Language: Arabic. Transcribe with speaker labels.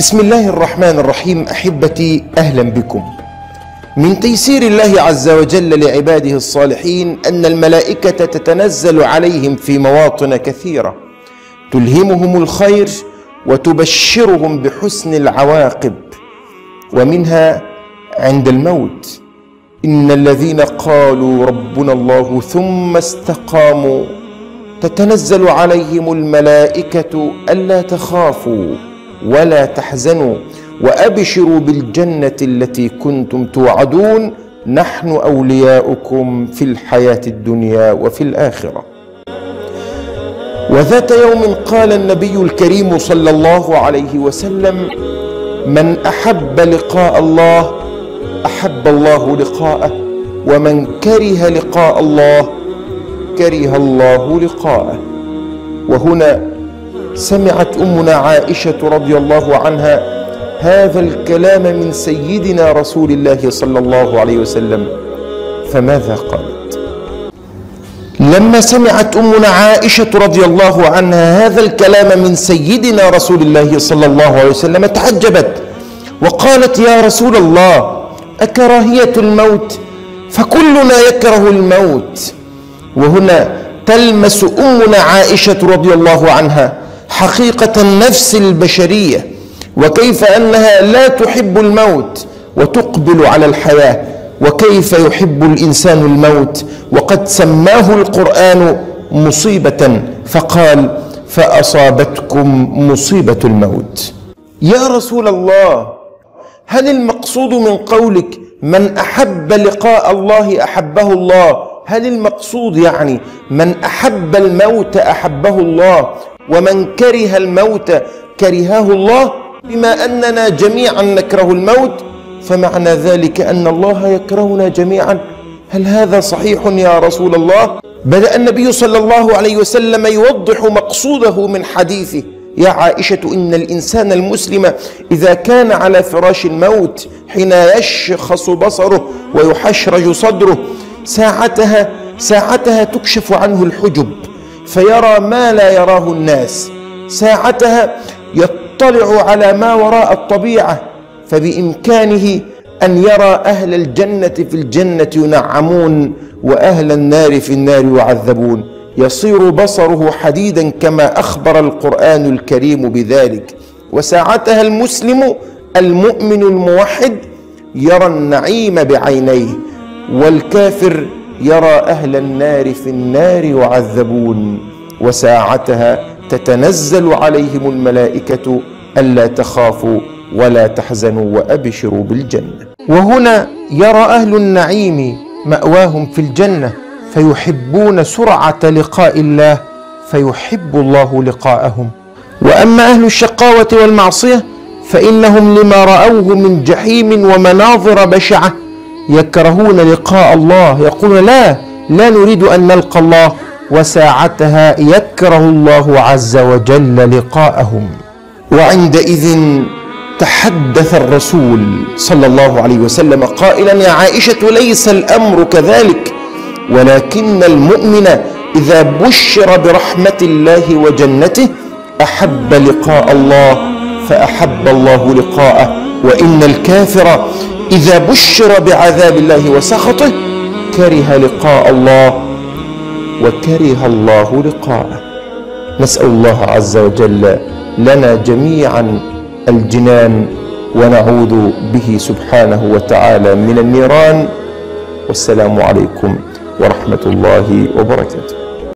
Speaker 1: بسم الله الرحمن الرحيم. أحبتي، أهلا بكم. من تيسير الله عز وجل لعباده الصالحين أن الملائكة تتنزل عليهم في مواطن كثيرة تلهمهم الخير وتبشرهم بحسن العواقب، ومنها عند الموت: إن الذين قالوا ربنا الله ثم استقاموا تتنزل عليهم الملائكة ألا تخافوا ولا تحزنوا وأبشروا بالجنة التي كنتم توعدون، نحن أولياؤكم في الحياة الدنيا وفي الآخرة. وذات يوم قال النبي الكريم صلى الله عليه وسلم: من أحب لقاء الله أحب الله لقاءه، ومن كره لقاء الله كره الله لقاءه. وهنا سمعت أمنا عائشة رضي الله عنها هذا الكلام من سيدنا رسول الله صلى الله عليه وسلم، فماذا قالت؟ لما سمعت أمنا عائشة رضي الله عنها هذا الكلام من سيدنا رسول الله صلى الله عليه وسلم تعجبت وقالت: يا رسول الله، أكراهية الموت؟ فكلنا يكره الموت. وهنا تلمس أمنا عائشة رضي الله عنها حقيقة النفس البشرية، وكيف أنها لا تحب الموت وتقبل على الحياة، وكيف يحب الإنسان الموت وقد سماه القرآن مصيبة فقال: فأصابتكم مصيبة الموت. يا رسول الله، هل المقصود من قولك من أحب لقاء الله أحبه الله، هل المقصود يعني من أحب الموت أحبه الله ومن كره الموت كرهه الله؟ بما أننا جميعا نكره الموت فمعنى ذلك أن الله يكرهنا جميعا. هل هذا صحيح يا رسول الله؟ بدأ النبي صلى الله عليه وسلم يوضح مقصوده من حديثه: يا عائشة، إن الإنسان المسلم إذا كان على فراش الموت حين يشخص بصره ويحشرج صدره ساعتها تكشف عنه الحجب فيرى ما لا يراه الناس، ساعتها يطلع على ما وراء الطبيعة، فبإمكانه أن يرى أهل الجنة في الجنة ينعمون وأهل النار في النار يعذبون، يصير بصره حديدا كما أخبر القرآن الكريم بذلك. وساعتها المسلم المؤمن الموحد يرى النعيم بعينيه، والكافر يرى أهل النار في النار يعذبون، وساعتها تتنزل عليهم الملائكة ألا تخافوا ولا تحزنوا وأبشروا بالجنة. وهنا يرى أهل النعيم مأواهم في الجنة فيحبون سرعة لقاء الله فيحب الله لقاءهم. وأما أهل الشقاوة والمعصية فإنهم لما رأوه من جحيم ومناظر بشعة يكرهون لقاء الله، يقولون لا نريد أن نلقى الله، وساعتها يكره الله عز وجل لقاءهم. وعندئذ تحدث الرسول صلى الله عليه وسلم قائلا: يا عائشة، ليس الأمر كذلك، ولكن المؤمن إذا بشر برحمة الله وجنته أحب لقاء الله فأحب الله لقاءه، وإن الكافر إذا بشر بعذاب الله وسخطه كره لقاء الله وكره الله لقاءه. نسأل الله عز وجل لنا جميعا الجنان ونعوذ به سبحانه وتعالى من النيران. والسلام عليكم ورحمة الله وبركاته.